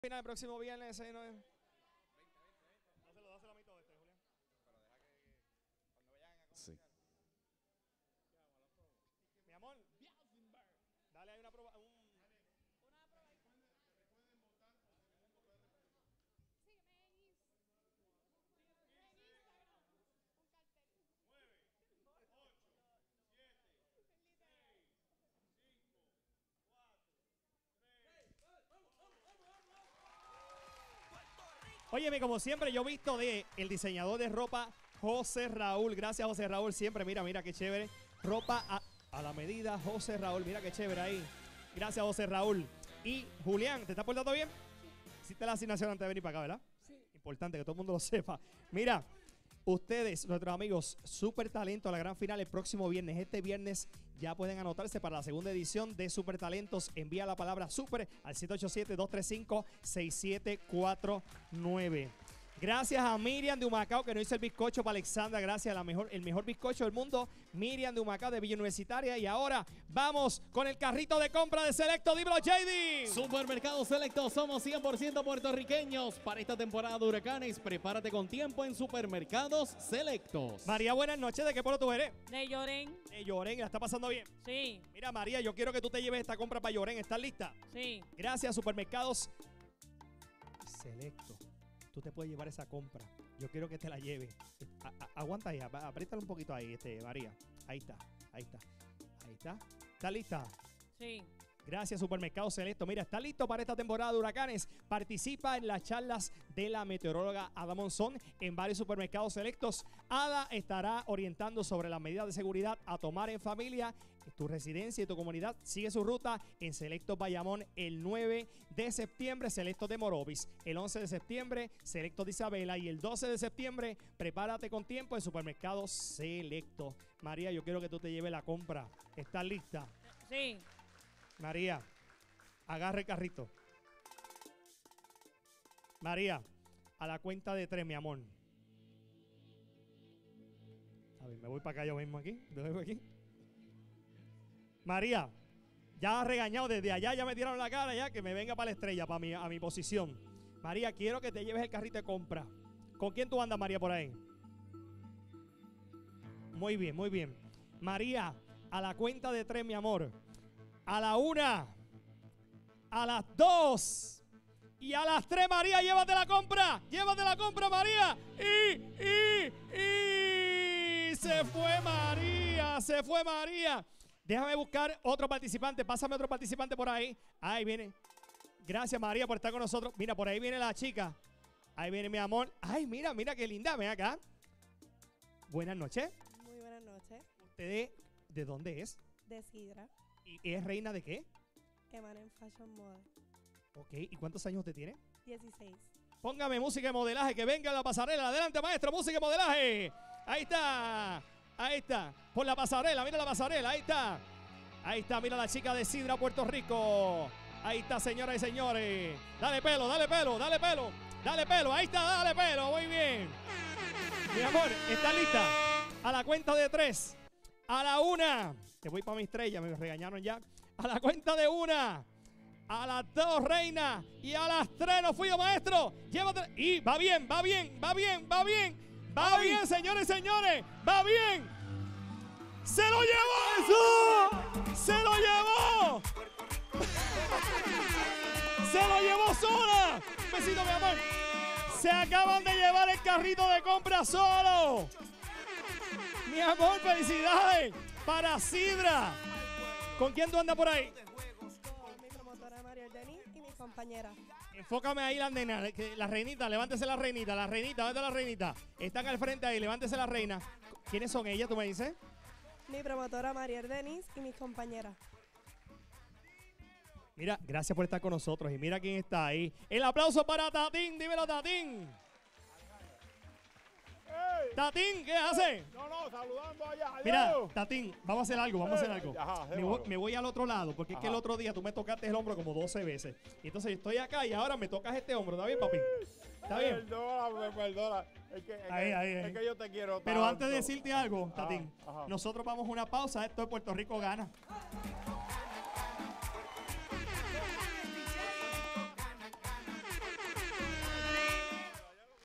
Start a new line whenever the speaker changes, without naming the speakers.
Final el próximo viernes, ¿no?
Dáselo a mí todo Julián.
Pero deja que cuando vayan a
Sí.
Mi amor, dale ahí una prueba. Óyeme, como siempre, yo he visto de el diseñador de ropa, José Raúl. Gracias, José Raúl. Siempre, mira qué chévere. Ropa a la medida, José Raúl. Mira qué chévere ahí. Gracias, José Raúl. Y Julián, ¿te estás portando bien? Hiciste la asignación antes de venir para acá, ¿verdad?
Sí.
Importante que todo el mundo lo sepa. Mira, ustedes, nuestros amigos, Super Talento a la gran final el próximo viernes. Este viernes ya pueden anotarse para la segunda edición de Super Talentos. Envía la palabra Super al 787-235-6749. Gracias a Miriam de Humacao que nos hizo el bizcocho para Alexandra. Gracias a el mejor bizcocho del mundo, Miriam de Humacao de Villa Universitaria. Y ahora vamos con el carrito de compra de Selecto. Dímelo, JD.
Supermercados Selecto, somos 100% puertorriqueños. Para esta temporada de huracanes, prepárate con tiempo en Supermercados Selectos.
María, buenas noches. ¿De qué pueblo tú eres?
De Lloren.
De Lloren. ¿La está pasando bien?
Sí,
Mira, María, yo quiero que tú te lleves esta compra para Lloren. ¿Estás lista?
sí.
Gracias, Supermercados Selecto. Tú te puedes llevar esa compra. Yo quiero que te la lleves. Aguanta ahí, apriétalo un poquito ahí, María. Ahí está, ahí está, ahí está. ¿Estás lista?
Sí.
Gracias, Supermercado Selecto. Mira, ¿está listo para esta temporada de huracanes? Participa en las charlas de la meteoróloga Ada Monzón en varios supermercados selectos. Ada estará orientando sobre las medidas de seguridad a tomar en familia, en tu residencia y tu comunidad. Sigue su ruta en Selectos Bayamón el 9 de septiembre, Selectos de Morovis. El 11 de septiembre, Selectos de Isabela. Y el 12 de septiembre, prepárate con tiempo en Supermercados Selecto. María, yo quiero que tú te lleves la compra. ¿Estás lista?
Sí.
María, agarre el carrito. María, a la cuenta de 3, mi amor. A ver, me voy para acá yo mismo aquí. Me voy aquí. María, ya has regañado desde allá, ya me tiraron la cara, ya que me venga para la estrella, a mi posición. María, quiero que te lleves el carrito de compra. ¿Con quién tú andas, María, por ahí? Muy bien, muy bien. María, a la cuenta de 3, mi amor. A la 1, a las 2 y a las 3, María, llévate la compra, María. Y se fue María. Déjame buscar otro participante, pásame otro participante por ahí. Ahí viene. Gracias, María, por estar con nosotros. Mira, por ahí viene la chica. Ahí viene mi amor. Ay, mira qué linda, ven acá. Buenas noches.
Muy buenas noches.
¿Usted de dónde es?
De Sidra,
¿Y es reina de qué?
Emanen Fashion Moda.
Ok, ¿y cuántos años usted tiene?
16.
Póngame música de modelaje, que venga la pasarela. Adelante, maestro, música de modelaje. Ahí está. Por la pasarela, mira la pasarela, ahí está. Mira la chica de Sidra, Puerto Rico. Ahí está, señoras y señores. Dale pelo. Ahí está, dale pelo, muy bien. Mi amor, ¿estás lista? A la cuenta de 3. A la 1. Te voy para mi estrella, me regañaron ya. A la cuenta de 1. A las 2, reina. Y a las 3 nos fuimos, maestro. Llévate. Y va bien, señores y señores. Va bien. ¡Se lo llevó! ¡Se lo llevó sola! Un besito, mi amor. Se acaban de llevar el carrito de compra solo. Mi amor, felicidades para Sidra. ¿Con quién tú andas por ahí?
Con mi promotora María Denis y mi compañera.
Enfócame ahí la nena, la reinita, levántese la reinita, ¿dónde está la reinita? Están al frente ahí, levántese la reina. ¿Quiénes son ellas, tú me dices?
Mi promotora María Denis y mis compañeras.
Mira, gracias por estar con nosotros y mira quién está ahí. El aplauso para Tatín, dímelo, Tatín. Tatín, ¿qué hace?
No, saludando allá.
Mira, Tatín, vamos a hacer algo.
Ajá,
Me voy al otro lado, porque es que el otro día tú me tocaste el hombro como 12 veces. Y entonces estoy acá y ahora me tocas este hombro. ¿Está bien, papi? ¿Está bien?
Perdona. Es que yo te quiero
Pero
tanto.
antes de decirte algo, Tatín,
Ajá.
nosotros vamos a una pausa. Esto de Puerto Rico gana.